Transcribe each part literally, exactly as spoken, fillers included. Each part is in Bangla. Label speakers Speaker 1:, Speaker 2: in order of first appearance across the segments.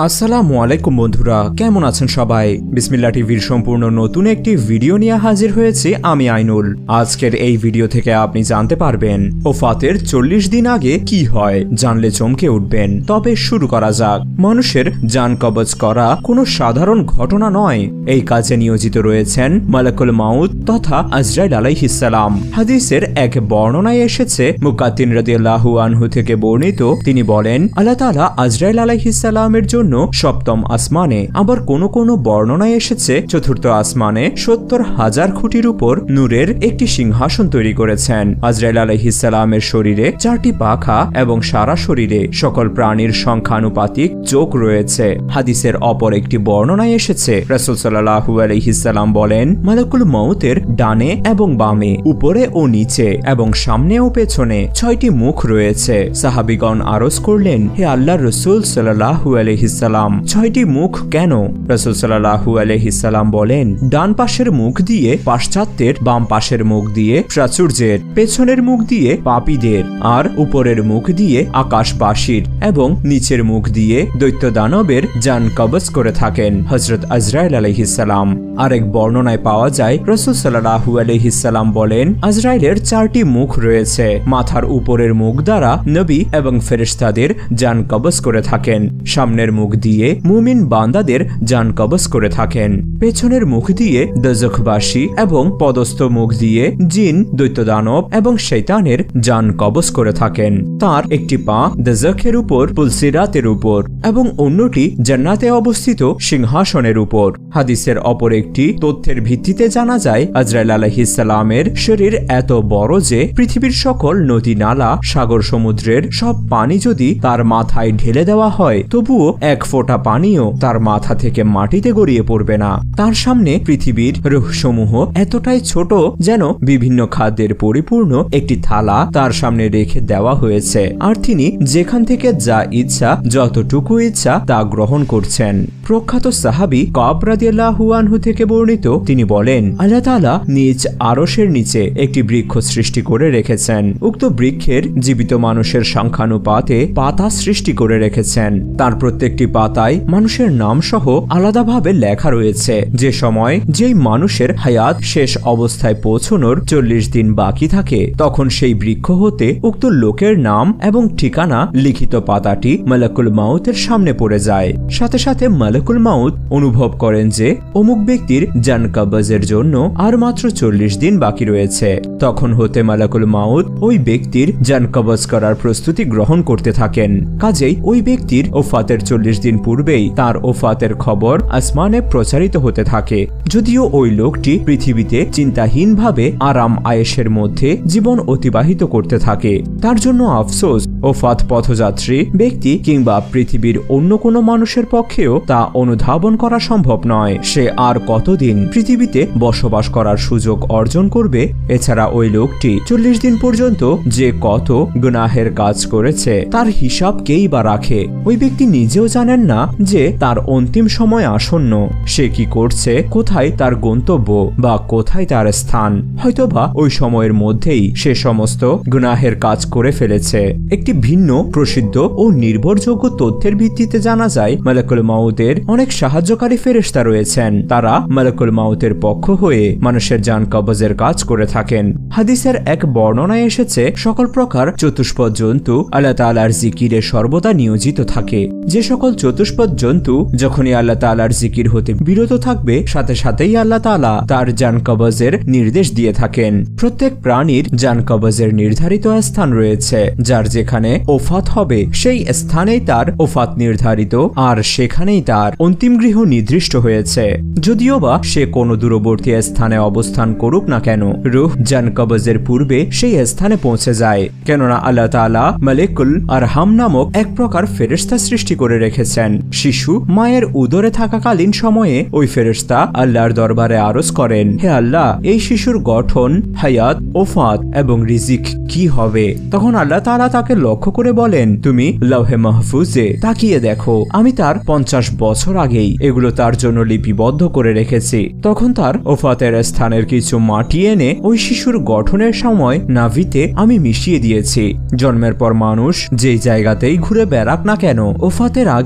Speaker 1: আসসালামু আলাইকুম বন্ধুরা, কেমন আছেন সবাই? বিসমিল্লাহ টিভির সম্পূর্ণ নতুন একটি ভিডিও নিয়ে হাজির হয়েছি আমি আইনুল। আজকের এই ভিডিও থেকে আপনি জানতে পারবেন ওফাতের চল্লিশ দিন আগে কি হয়, জানলে চমকে উঠবেন। তবে শুরু করা যাক। মানুষের জান কবজ করা কোনো সাধারণ ঘটনা নয়। এই কাজে নিয়োজিত রয়েছেন মালাকুল মাউত তথা আজরাইল আলাইহিস সালাম। হাদিসের এক বর্ণনায় এসেছে, মুকাত্তিন রাদিয়াল্লাহু আনহু থেকে বর্ণিত, তিনি বলেন, আল্লাহ তাআলা আজরাইল আলাইহিস সালামের জন্য সপ্তম আসমানে, আবার কোন কোন বর্ণনায় এসেছে চতুর্থ আসমানে সত্তর হাজার খুঁটির উপর নূরের একটি সিংহাসন তৈরি করেছেন। আজরাইল আলাইহিস সালামের শরীরে চারটি পাখা এবং সারা শরীরে সকল প্রাণীর সংখ্যানুপাতিক চোখ রয়েছে। হাদিসের অপর একটি বর্ণনায় এসেছে, রাসূল সাল্লাল্লাহু আলাইহি সাল্লাম বলেন, মালাকুল মউতের ডানে এবং বামে, উপরে ও নিচে এবং সামনে ও পেছনে ছয়টি মুখ রয়েছে। সাহাবীগণ আরজ করলেন, হে আল্লাহর রাসূল সাল্লাল্লাহু আলাইহি সাল্লাম, ছয়টি মুখ কেন? রাসূল সাল্লাল্লাহু আলাইহি সাল্লাম বলেন, ডান পাশের মুখ দিয়ে পাশ্চাত্যের, বাম পাশের মুখ দিয়ে প্রাচুর্যের, পেছনের মুখ দিয়ে পাপীদের, আর উপরের মুখ দিয়ে আকাশবাসীর এবং নিচের মুখ দিয়ে দৈত্য দানবের জান কবজ করে থাকেন হযরত আজরাইল আলাইহিস সালাম। আরেক বর্ণনায় পাওয়া যায়, রাসূল সাল্লাল্লাহু আলাইহি সাল্লাম বলেন, আজরাইলের চারটি মুখ রয়েছে। মাথার উপরের মুখ দ্বারা নবী এবং ফেরেশতাদের জান কবজ করে থাকেন। সামনের মুখ দিয়ে মুমিন বান্দাদের জান কবজ করে থাকেন। পেছনের মুখ দিয়ে দোজখবাসী এবং পদস্থ মুখ দিয়ে জিন, দৈত্য দানব এবং শয়তানের জান কবজ করে থাকেন। তার একটি পা দোজখের উপর, পুলসিরাতের উপর এবং অন্যটি জান্নাতে অবস্থিত সিংহাসনের উপর। হাদিসের অপর একটি তথ্যের ভিত্তিতে জানা যায়, আজরাইল আলাইহিস সালামের শরীর এত বড় যে পৃথিবীর সকল নদী, নালা, সাগর, সমুদ্রের সব পানি যদি তার মাথায় ঢেলে দেওয়া হয়, তবুও এক ফোঁটা পানিও তার মাথা থেকে মাটিতে গড়িয়ে পড়বে না। তার সামনে পৃথিবীর রূহসমূহ এতটাই ছোট যেন বিভিন্ন খাদ্যের পরিপূর্ণ একটি থালা তার সামনে রেখে দেওয়া হয়েছে, আর তিনি যেখান থেকে যা ইচ্ছা, যতটুকু ইচ্ছা তা গ্রহণ করছেন। প্রখ্যাত সাহাবী কাব রাদিয়াল্লাহু আনহু থেকে বর্ণিত, তিনি বলেন, আল্লাহ তাআলা নিজ আরশের নিচে একটি বৃক্ষ সৃষ্টি করে রেখেছেন। উক্ত বৃক্ষের জীবিত মানুষের সংখ্যানুপাতে পাতা সৃষ্টি করে রেখেছেন। তার প্রত্যেকটি পাতায় মানুষের নাম সহ আলাদাভাবে লেখা রয়েছে। যে সময় যেই মানুষের হায়াত শেষ অবস্থায় পৌঁছানোর চল্লিশ দিন বাকি থাকে, তখন সেই বৃক্ষ হতে উক্ত লোকের নাম এবং ঠিকানা লিখিত পাতাটি মালাকুল মাউতের সামনে পড়ে যায়। সাথে সাথে মালাকুল মাউত অনুভব করেন যে অমুক ব্যক্তির জান কবজের জন্য আর মাত্র চল্লিশ দিন বাকি রয়েছে। তখন হতে মালাকুল মাউত ওই ব্যক্তির জান কবজ করার প্রস্তুতি গ্রহণ করতে থাকেন। কাজেই ওই ব্যক্তির ওফাতের চল্লিশ দিন পূর্বেই তার ওফাতের খবর আসমানে প্রচারিত হতে থাকে। যদিও ওই লোকটি পৃথিবীতে চিন্তাহীনভাবে আরাম আয়েশের মধ্যে জীবন অতিবাহিত করতে থাকে। তার জন্য আফসোস, ওফাত পথযাত্রী ব্যক্তি কিংবা পৃথিবীর অন্য কোনো মানুষের পক্ষেও তা অনুধাবন করা সম্ভব নয়। সে আর কতদিন পৃথিবীতে বসবাস করার সুযোগ অর্জন করবে? এছাড়া ওই লোকটি চল্লিশ দিন পর্যন্ত যে কত গুনাহের কাজ করেছে তার হিসাব কেই বা রাখে? ওই ব্যক্তি নিজেও জানেন না যে তার অন্তিম সময় আসন্ন। সে কি করছে, কোথায় তার গন্তব্য বা কোথায় তার স্থান? হয়তোবা ওই সময়ের মধ্যেই সে সমস্ত গুনাহের কাজ করে ফেলেছে। একটি ভিন্ন, প্রসিদ্ধ ও নির্ভরযোগ্য তথ্যের ভিত্তিতে জানা যায়, মালাকুল মাউতের অনেক সাহায্যকারী ফেরেশতা রয়েছেন। তারা মালাকুল মাউতের পক্ষ হয়ে মানুষের জান কবজের কাজ করে থাকেন। হাদিসের এক বর্ণনায় এসেছে, সকল প্রকার চতুষ্পদ জন্তু আল্লাহ তাআলার জিকিরে সর্বদা নিয়োজিত থাকে। যে সকল চতুষ্পদ জন্তু যখনই আল্লাহ তাআলার জিকির হতে বিরত থাকবে, সাথে সাথেই আল্লাহ তাআলা তার জান কবজের নির্দেশ দিয়ে থাকেন। প্রত্যেক প্রাণীর জান কবজের নির্ধারিত স্থান রয়েছে। যার যেখানে ওফাত হবে সেই স্থানেই তার ওফাত নির্ধারিত, আর সেখানেই তার অন্তিম গৃহ নির্দিষ্ট হয়েছে। যদিও বা সে কোনো দূরবর্তী স্থানে অবস্থান করুক না কেন, রূহ জান কবজের পূর্বে সেই স্থানে পৌঁছে যায়। কেননা আল্লাহ তাআলা মালিকুল আরহাম নামক এক প্রকার ফেরেশতা সৃষ্টি করে রেখেছেন। শিশু মায়ের উদরে থাকাকালীন সময়ে ওই ফেরেশতা আল্লাহর দরবারে আরজ করেন, হে আল্লাহ, এই শিশুর গঠন, হায়াত, ওফাত এবং রিজিক কি হবে? তখন আল্লাহ তাআলা তাকে লক্ষ্য করে বলেন, তুমি লৌহে মাহফুজে তাকিয়ে দেখো, আমি তার পঞ্চাশ বছর আগেই এগুলো তার জন্য লিপিবদ্ধ করে রেখেছি। তখন তার ওফাতের স্থানের কিছু মাটি এনে ওই শিশুর গঠনের সময় নাভিতে আমি মিশিয়ে দিয়েছি। জন্মের পর মানুষ যেই জায়গাতেই ঘুরে বেড়াক না কেন, ওফাতের আগে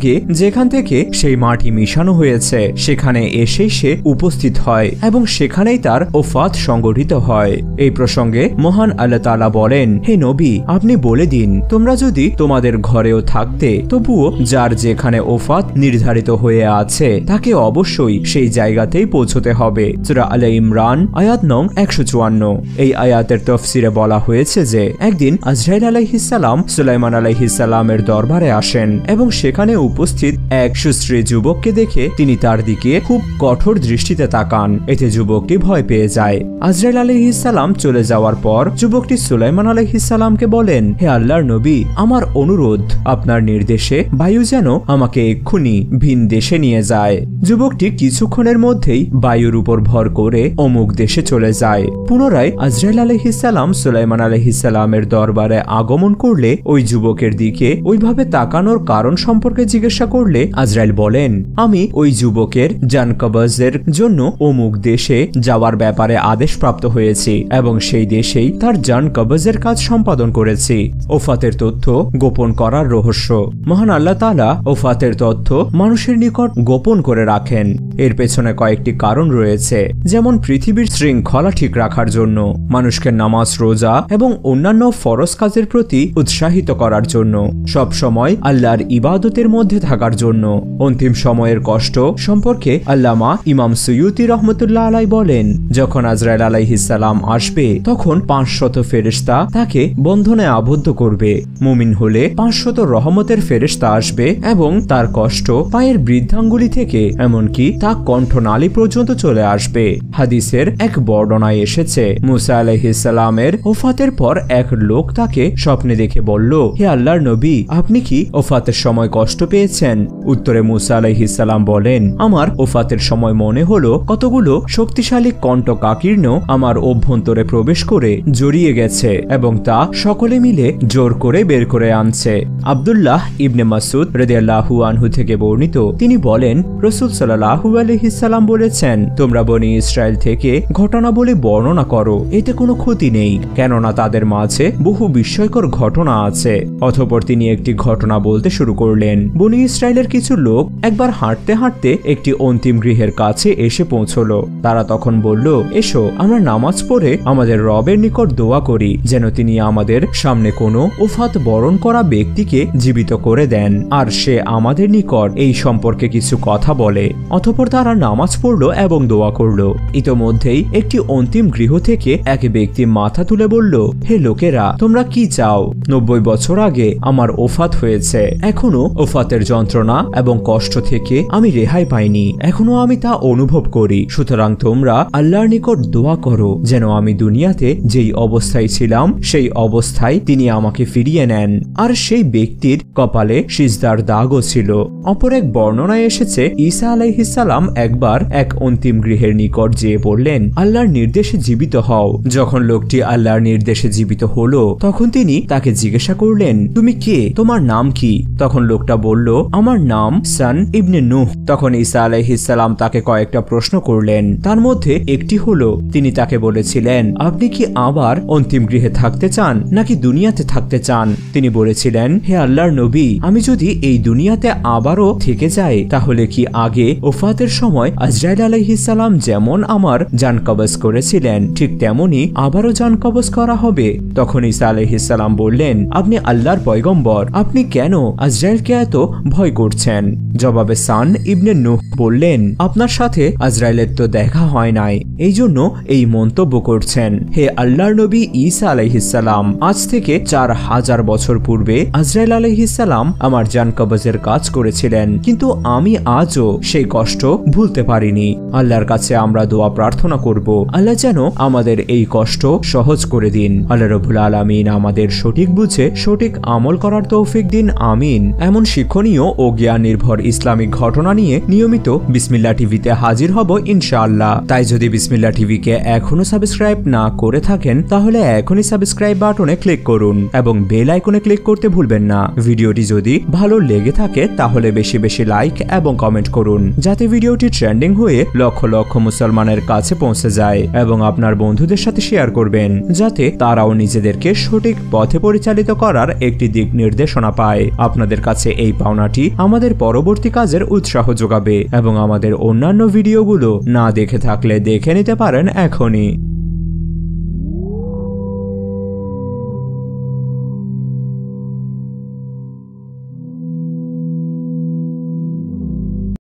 Speaker 1: আগে যেখান থেকে সেই মাটি মিশানো হয়েছে সেখানে এসেই সে উপস্থিত হয় এবং সেখানেই তার ওফাত সংগঠিত হয়। এই প্রসঙ্গে মহান আল্লাহ তাআলা বলেন, হে নবী, আপনি বলে দিন, তোমরা যদি তোমাদের ঘরেও থাকতে তবুও যার যেখানে ওফাত নির্ধারিত হয়ে আছে তাকে অবশ্যই সেই জায়গাতেই পৌঁছতে হবে। সূরা আলে ইমরান আয়াত নং একশো চুয়ান্ন। এই আয়াতের তফসিরে বলা হয়েছে যে একদিন আজরাইল আলাইহিস সালাম সুলাইমান আলাইহিস সালামের দরবারে আসেন এবং সেখানে উপস্থিত এক সুশ্রী যুবককে দেখে তিনি তার দিকে খুব কঠোর দৃষ্টিতে তাকান। এতে যুবকটি ভয় পেয়ে যায়। আজরাইল আলাইহিস সালাম চলে যাওয়ার পর যুবকটি সুলাইমান আলাইহিস সালামকে বলেন, হে আল্লাহর নবী, আমার অনুরোধ, আপনার নির্দেশে বায়ু যেন আমাকে এক্ষুনি ভিন দেশে নিয়ে যায়। যুবকটি কিছুক্ষণের মধ্যেই বায়ুর উপর ভর করে অমুক দেশে চলে যায়। পুনরায় আজরাইল আলাইহিস সালাম সুলাইমান আলাইহিস সালামের দরবারে আগমন করলে ওই যুবকের দিকে ওইভাবে তাকানোর কারণ সম্পর্কে জিজ্ঞাসা করলে আজরাইল বলেন, আমি ওই যুবকের জান কবজের জন্য অমুক দেশে যাওয়ার ব্যাপারে আদেশ প্রাপ্ত হয়েছি এবং সেই দেশেই তার জান কবজের কাজ সম্পাদন করেছি। ওফাতের তথ্য গোপন করার রহস্য। মহান আল্লাহ তাআলা ওফাতের তথ্য মানুষের নিকট গোপন করে রাখেন। এর পেছনে কয়েকটি কারণ রয়েছে, যেমন পৃথিবীর শৃঙ্খলা ঠিক রাখার জন্য, মানুষকে নামাজ, রোজা এবং অন্যান্য ফরজ কাজের প্রতি উৎসাহিত করার জন্য, সব সময় আল্লাহর ইবাদতের মধ্যে থাকার জন্য। অন্তিম সময়ের কষ্ট সম্পর্কে আল্লামা ইমাম সুয়ুতি রহমতুল্লাহ আলাই বলেন, যখন আজরাইল আলাইহিস সালাম আসবে তখন পাঁচশত ফেরেশতা তাকে বন্ধনে আবদ্ধ করবে। মুমিন হলে পাঁচশত রহমতের ফেরেশতা আসবে এবং তার কষ্ট পায়ের বৃদ্ধাঙ্গুলি থেকে এমনকি তা কণ্ঠনালী পর্যন্ত চলে আসবে। হাদিসের এক বর্ণনায় এসেছে, মুসা আলাইহিস সালামের ওফাতের পর এক লোক তাকে স্বপ্নে দেখে বলল, হে আল্লাহর নবী, আপনি কি ওফাতের সময় কষ্ট পেয়েছেন? উত্তরে মুসা আলাইহিস সালাম বলেন, আমার ওফাতের সময় মনে হলো কতগুলো শক্তিশালী কণ্ঠকাকীর্ণ আমার অভ্যন্তরে প্রবেশ করে জড়িয়ে গেছে এবং তা সকলে মিলে জোর করে বের করে আনছে। আব্দুল্লাহ ইবনে মাসউদ রাদিয়াল্লাহু আনহু থেকে বর্ণিত, তিনি বলেন, রাসূল সাল্লাল্লাহু আলাইহি সাল্লাম বলেছেন, তোমরা বনি ইসরাইল থেকে ঘটনাবলী বর্ণনা করো, এতে কোনো ক্ষতি নেই, কেননা তাদের মাঝে বহু বিস্ময়কর ঘটনা আছে। অতঃপর তিনি একটি ঘটনা বলতে শুরু করলেন। বনি ইসরাইলের কিছু লোক একবার হাঁটতে হাঁটতে একটি অন্তিম গৃহের কাছে এসে পৌঁছলো। তারা তখন বলল, এসো আমরা নামাজ পড়ে আমাদের রবের নিকট দোয়া করি যেন তিনি আমাদের সামনে কোনো ওফাত বরণ করা ব্যক্তিকে জীবিত করে দেন আর সে আমাদের নিকট এই সম্পর্কে কিছু কথা বলে। অতঃপর তারা নামাজ পড়ল এবং দোয়া করল। ইতোমধ্যেই একটি অন্তিম গৃহ থেকে এক ব্যক্তি মাথা তুলে বলল, হে লোকেরা, তোমরা কি চাও? নব্বই বছর আগে আমার ওফাত হয়েছে, এখনো ওফাতের যন্ত্রণা এবং কষ্ট থেকে আমি রেহাই পাইনি, এখনো আমি তা অনুভব করি। সুতরাং তোমরা আল্লাহর নিকট দোয়া করো যেন আমি দুনিয়াতে যেই অবস্থায় ছিলাম সেই অবস্থায় তিনি আমাকে ফিরিয়ে নেন। আর সেই ব্যক্তির কপালে সিজদার দাগও ছিল। অপর এক বর্ণনায় এসেছে, ঈসা আলাইহিস সালাম একবার এক অন্তিম গৃহের নিকট যেয়ে বললেন, আল্লাহর নির্দেশে জীবিত হও। যখন লোকটি আল্লাহর নির্দেশে জীবিত হলো তখন তিনি তাকে জিজ্ঞাসা করলেন, তুমি কে? তোমার নাম কি? তখন লোকটা বলল, আমার নাম সান ইবনে নূহ। তখন ঈসা আলাইহিস সালাম তাকে কয়েকটা প্রশ্ন করলেন। তার মধ্যে একটি হলো, তিনি তাকে বলেছিলেন, আপনি কি আবার অন্তিম গৃহে থাকতে চান নাকি দুনিয়াতে থাকতে চান? তিনি বলেছিলেন, হে আল্লাহর নবী, আমি যদি এই দুনিয়াতে আবারও থেকে যাই তাহলে কি আগে ওফাতের সময় আজরাইল আলাইহিস সালাম যেমন আমার জান কবজ করেছিলেন ঠিক তেমনি আবারও জান কবজ করা হবে? তখন ঈসা আলাইহিস সালাম বললেন, আপনি আল্লাহর পয়গম্বর, আপনি কেন আজরাইলকে এত ভয় করছেন? জবাবে সান ইবনে নূহ বললেন, আপনার সাথে আজরাইলের তো দেখা হয় নাই, এই জন্য এই মন্তব্য করছেন। হে আল্লাহর নবী ঈসা আলাইহিস সালাম, আজ থেকে চার হাজার বছর পূর্বে আজরাইল আলাইহিস সালাম আমার জান কবজের কাজ করেছিলেন, কিন্তু আমি আজও সেই কষ্ট ভুলতে পারিনি। আল্লাহর কাছে আমরা দোয়া প্রার্থনা করব, আল্লাহ যেন আমাদের এই কষ্ট সহজ করে দিন। আল্লাহ রাব্বুল আলামিন আমাদের সঠিক বুঝে সঠিক আমল করার তৌফিক দিন, আমিন। এমন শিক্ষণীয় ও জ্ঞান নির্ভর ইসলামিক ঘটনা নিয়ে নিয়মিত বিসমিল্লাহ টিভিতে হাজির হব ইনশাআল্লাহ। তাই যদি বিসমিল্লাহ টিভিকে এখনো সাবস্ক্রাইব না করে থাকেন তাহলে এখনই সাবস্ক্রাইব বাটনে ক্লিক করুন এবং বেল আইকনে ক্লিক করতে ভুলবেন না। ভিডিওটি যদি ভালো লেগে থাকে তাহলে বেশি বেশি লাইক এবং কমেন্ট করুন। করুন যাতে ভিডিওটি ট্রেন্ডিং হয়ে লক্ষ লক্ষ মুসলমানের কাছে পৌঁছে যায় এবং আপনার বন্ধুদের সাথে শেয়ার করবেন যাতে তারাও নিজেদেরকে সঠিক পথে পরিচালিত করার একটি দিক নির্দেশনা পায়। আপনাদের কাছে এই পাওনাটি আমাদের পরবর্তী কাজের উৎসাহ যোগাবে এবং আমাদের অন্যান্য ভিডিওগুলো না দেখে থাকলে দেখে নিতে পারেন এখনই।